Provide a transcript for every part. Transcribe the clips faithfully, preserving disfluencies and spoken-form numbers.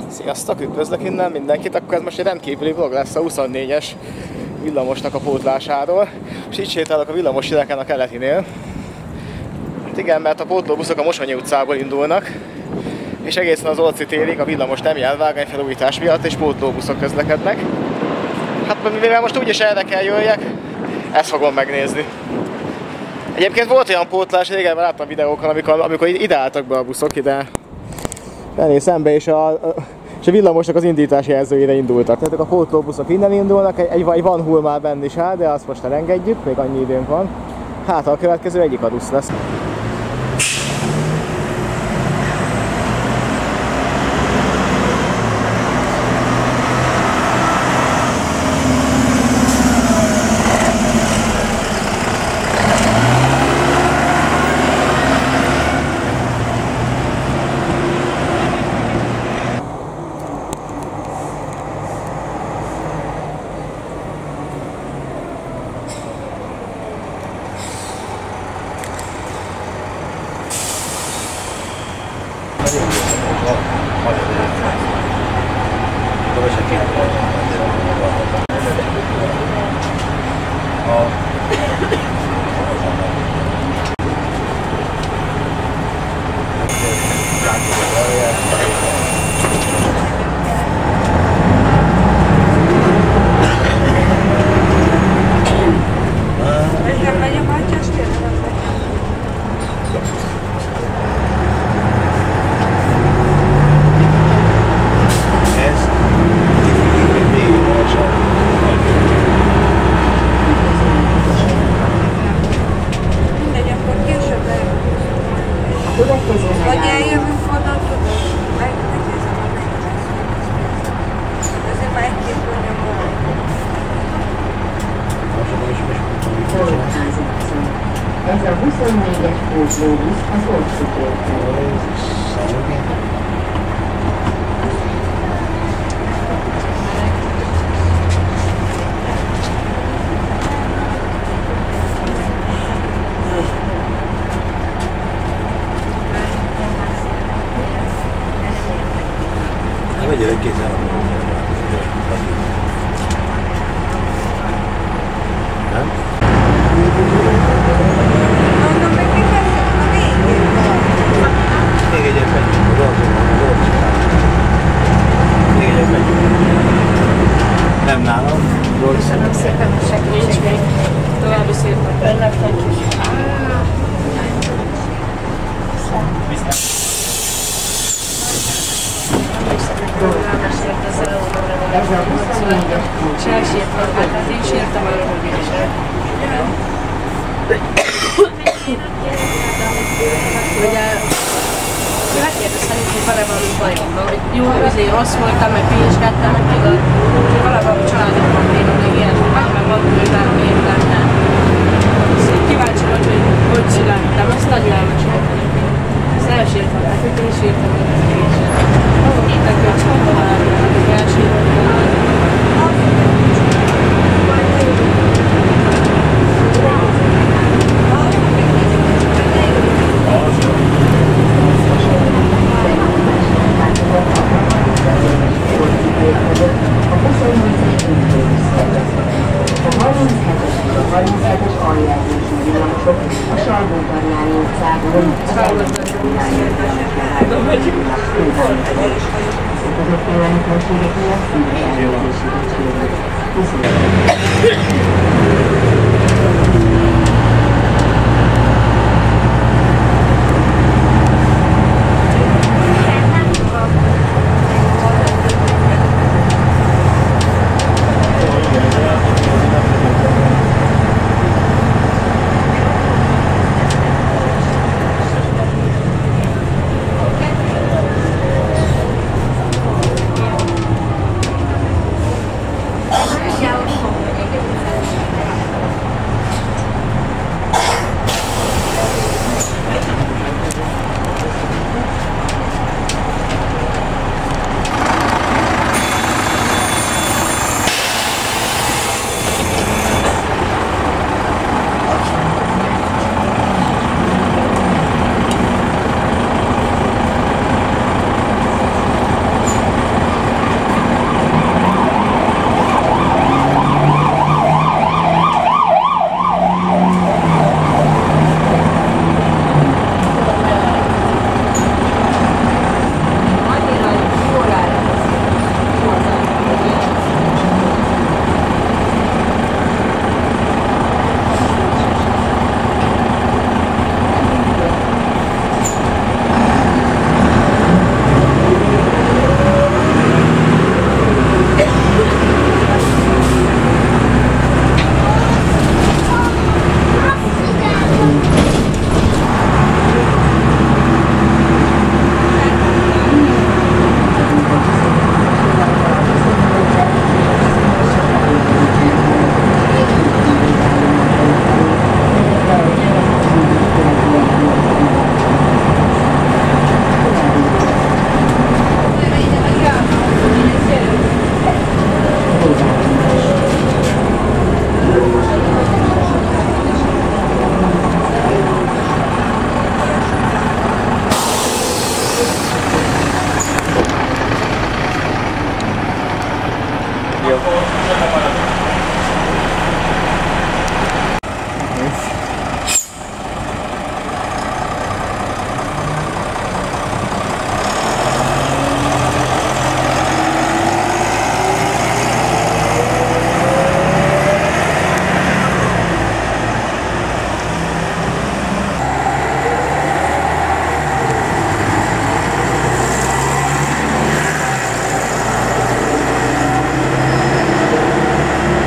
Sziasztok, üdvözlök innen mindenkit, akkor ez most egy rendkívüli vlog lesz a huszonnégyes villamosnak a pótlásáról. És így sétálok a villamos hidegen a keletinél. Hát igen, mert a pótlóbuszok a Mosonyi utcából indulnak, és egészen az Olci térig a villamos nem jár vágányfelújítás miatt, és pótlóbuszok közlekednek. Hát mivel most úgyis erre kell jöjjek, ezt fogom megnézni. Egyébként volt olyan pótlás, régen láttam videókon, amikor, amikor ide álltak be a buszok, ide elé szembe, és a, és a villamosnak az indítási jelzőjére indultak. Tehát a pótlóbuszok innen indulnak, egy, egy van hull már benn is áll, de azt most elengedjük, még annyi időnk van. Hát a következő egyik adusz lesz. Ez a huszonnégyes pótlóbusz az Olci tértől. Vegyél kézzel a nem? Mondom, meg ki teszem a végén. Még egyet megyünk, az azon, még egyet megyünk. Nem nálam. Köszönöm szépen a segítséget. További szép napot. Önnek is. Ez a huszonnégyes pótlóbusz. És elsírtam, hát én sírtam arra, hogy is. Ugye megkérdeztem, hogy van-e valami bajom, hogy jó, azért rossz voltam, meg pénzskedtem, meg tudod, hogy valami családi probléma, meg ilyen, meg meg van, hogy bármi értelme. Kíváncsi vagy, hogy hogy születtem, ezt nagyon elmeséltem. Ezt elsírtam, hát hogy én sírtam, hogy ez később. De köcsönben már, hogy elsírtam.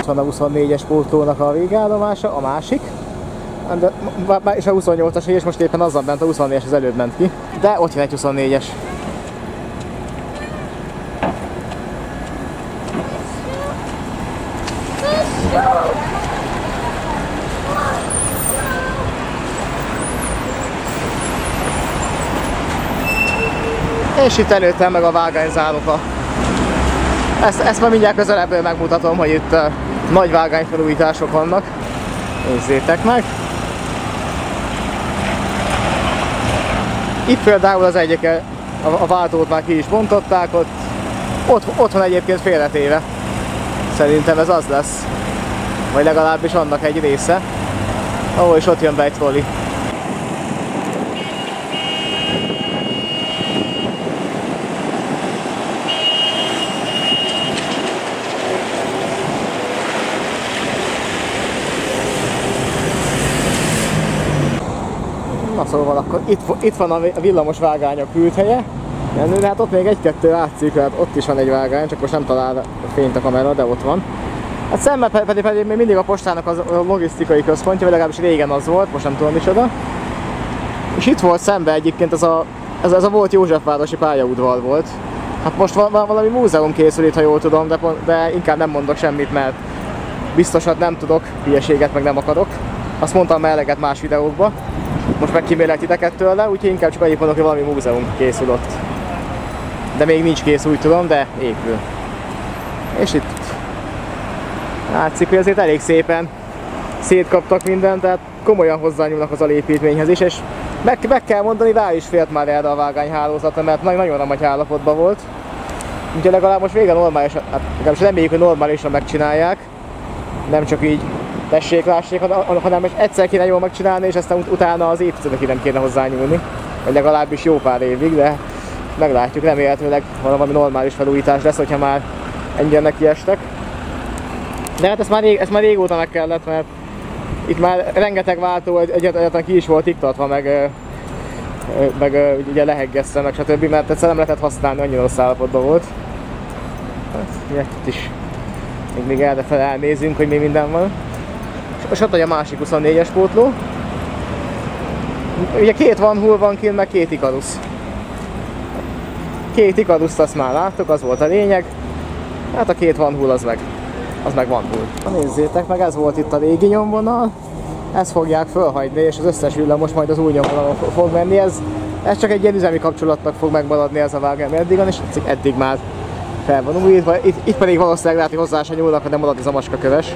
van a huszonnégyes pótlónak a végállomása, a másik. De, és a huszonnyolcas, és most éppen azzal bent, a huszonnégyes az előbb ment ki. De ott jön egy huszonnégyes. És itt előttem meg a vágányzáloga. Ezt, ezt már mindjárt közelebből megmutatom, hogy itt uh, nagy vágányfelújítások vannak. Nézzétek meg! Itt például az egyik, a, a váltót már ki is bontották, ott, ott, ott van egyébként félretéve. Szerintem ez az lesz. Vagy legalábbis annak egy része. Ahol is ott jön be egy trolli. Na szóval akkor itt, itt van a villamos vágány a küldhelye, de hát ott még egy-kettő látszik, hát ott is van egy vágány, csak most nem talál a fényt a kamera, de ott van. Hát szemben pedig, pedig még mindig a postának a logisztikai központja, vagy legalábbis régen az volt, most nem tudom micsoda. És itt volt szemben egyébként ez a, ez, ez a volt Józsefvárosi pályaudvar volt. Hát most van, van valami múzeum készül itt, ha jól tudom, de, de inkább nem mondok semmit, mert biztosat nem tudok, hülyeséget meg nem akarok. Azt mondtam már eleget más videókba. Most meg kimélek titeket tőle, úgyhogy inkább csak annyit mondok, hogy valami múzeum készül ott. De még nincs kész, úgy tudom, de épül. És itt látszik, hogy azért elég szépen szétkaptak mindent, tehát komolyan hozzányúlnak az alépítményhez is, és meg, meg kell mondani, rá is félt már erre a vágányhálózatra, mert nagyon nagy állapotban volt. Úgyhogy legalább most végre normálisan, hát legalábbis reméljük, hogy normálisan megcsinálják, nem csak így tessék, lássék, hanem egyszer kéne jól megcsinálni, és aztán ut utána az évtizedekig nem kéne hozzányúlni. Vagy legalábbis jó pár évig, de meglátjuk, remélhetőleg valami normális felújítás lesz, hogyha már ennyire nekiestek. De hát ezt már, rég, ezt már régóta meg kellett, mert itt már rengeteg váltó egyáltalán ki is volt iktatva, meg, meg ugye leheggesztve, meg stb. Mert egyszer nem lehetett használni, annyira rossz állapotban volt. Hát, ugye, itt is még, még errefele elnézünk, hogy mi minden van. És ott vagy a másik huszonnégyes pótló. Ugye két Van Hool van kint, meg két Icarus. Két Icarust azt már láttok, az volt a lényeg. Hát a két Van Hool az meg, az meg Van Hool. Na nézzétek meg, ez volt itt a régi nyomvonal. Ezt fogják fölhagyni, és az összes villamos majd az új nyomvonalon fog menni. Ez, ez csak egy ilyen üzemi kapcsolatnak fog megmaradni ez a vágány eddig van, és eddig már fel van újítva. Itt, itt pedig valószínűleg lehet, hogy hozzá se nyúlnak, de marad ez a macskaköves.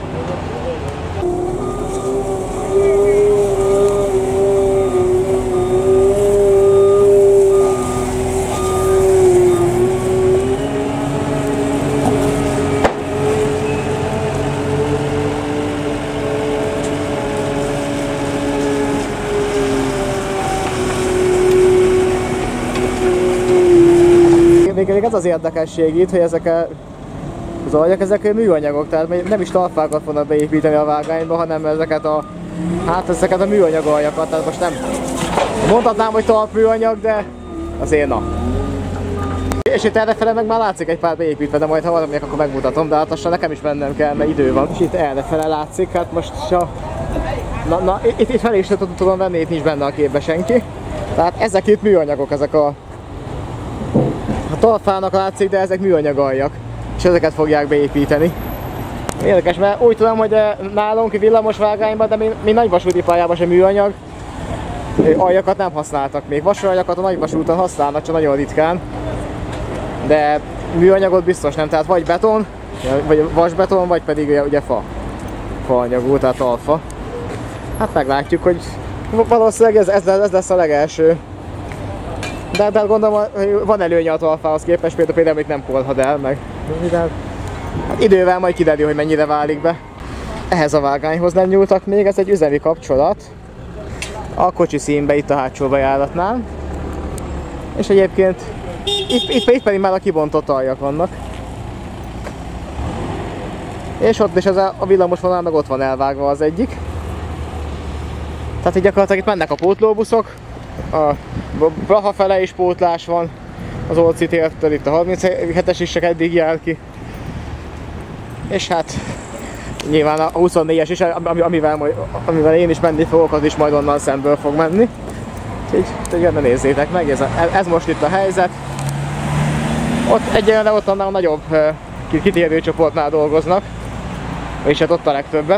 Még ez az érdekesség itt, hogy ezek a, az aljak, ezek műanyagok, tehát nem is talpákat fognak beépíteni a vágányba, hanem ezeket a, hát ezeket a műanyag aljakat, tehát most nem mondhatnám, hogy talpműanyag, de azért na. És itt errefele meg már látszik egy pár beépítve, de majd ha valaminek akkor megmutatom, de hát lassan nekem is mennem kell, mert idő van. És itt errefele látszik, hát most ha... Na, na itt, itt fel is tudom venni, itt nincs benne a képbe senki. Tehát ezek itt műanyagok, ezek a... A talpának látszik, de ezek műanyag aljak, és ezeket fogják beépíteni. Érdekes, mert úgy tudom, hogy nálunk villamos vágányban, de mi, mi nagyvasúti pályában sem műanyag aljakat nem használtak még. Vasúaljakat a nagyvasúton használnak, csak nagyon ritkán. De műanyagot biztos nem, tehát vagy beton, vagy vasbeton, vagy pedig ugye, ugye fa. Faanyagú, tehát alfa. Hát meglátjuk, hogy valószínűleg ez, ez, ez lesz a legelső. De, de gondolom, hogy van előnye a talpához képest, például, például amit nem kolhad el meg. Hát idővel majd kiderül, hogy mennyire válik be. Ehhez a vágányhoz nem nyúltak még, ez egy üzemi kapcsolat. A kocsi színbe, itt a hátsó bejáratnál. És egyébként itt, itt, itt pedig már a kibontott aljak vannak. És ott is ez a, a villamos vonal meg ott van elvágva az egyik. Tehát így gyakorlatilag itt mennek a pótlóbuszok. A Braha fele is pótlás van, az Old City-től itt a harminchetes is csak eddig jár ki. És hát Nyilván a huszonnégyes is, amivel, amivel én is menni fogok, az is majd onnan szemből fog menni. Úgyhogy ne nézzétek meg, ez, a, ez most itt a helyzet. Ott egyenlően ott annál a nagyobb kitérő csoportnál dolgoznak, és hát ott a legtöbbet.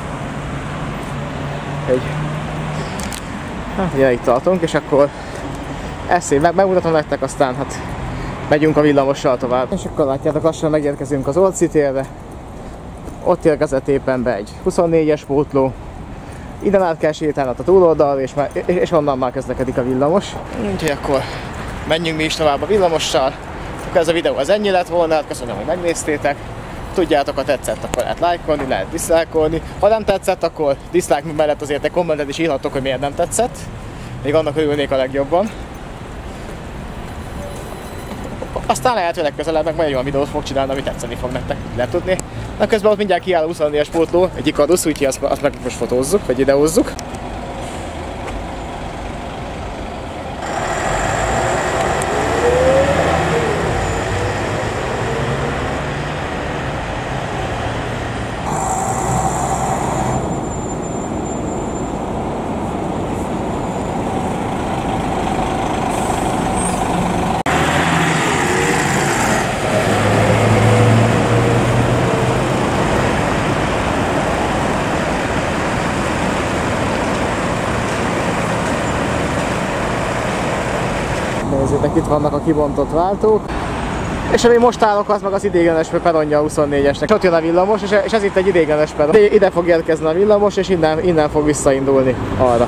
Egy, hát ugye itt tartunk, és akkor ezt én meg, megmutatom nektek, aztán hát megyünk a villamossal tovább. És akkor látjátok, lassan megérkezünk az Old City-re. Ott érkezett éppen be egy huszonnégyes pótló. Ide át kell sétálni a túloldalra, és, és onnan már közlekedik a villamos. Úgyhogy akkor menjünk mi is tovább a villamossal. Akkor ez a videó az ennyi lett volna, köszönöm, hogy megnéztétek. Tudjátok, ha tetszett, akkor lehet lájkolni, lehet diszlájkolni. Ha nem tetszett, akkor diszlájk mellett azért egy kommentet is írhatok, hogy miért nem tetszett. Még annak örülnék a legjobban. Aztán lehet, hogy legközelebb meg majd egy olyan videót fog csinálni, ami tetszeni fog nektek, lehet tudni. Na közben ott mindjárt kiáll a huszonnégyes pótló, egy Icarus, úgyhogy azt, azt meg most fotózzuk, vagy idehozzuk. Nézzétek, itt vannak a kibontott váltók. És ami most állok, az meg az idéglenes peronja a huszonnégyesnek. Ott jön a villamos, és ez itt egy idéglenes peron. Ide fog érkezni a villamos, és innen, innen fog visszaindulni arra.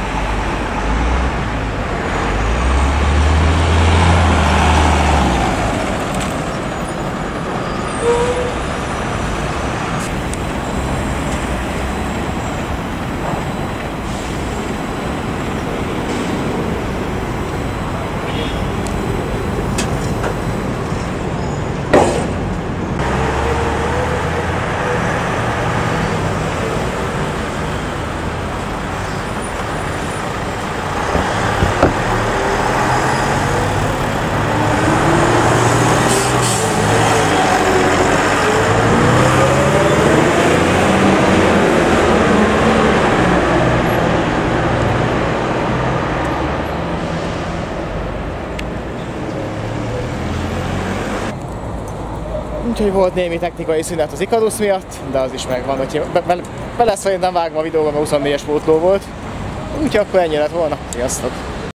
Úgyhogy volt némi technikai szünet az Icarus miatt, de az is megvan, hogy be, be, be lesz szerintem vágva a videóban, a huszonnégyes pótló volt. Úgyhogy akkor ennyi lett volna. Sziasztok!